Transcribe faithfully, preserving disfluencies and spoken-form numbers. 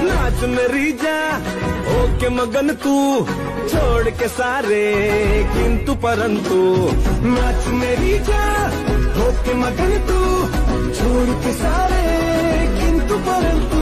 नाच मेरी जा होके मगन तू, छोड़ के सारे किंतु परंतु। नाच मेरी जा होके मगन तू, छोड़ के सारे किंतु परंतु।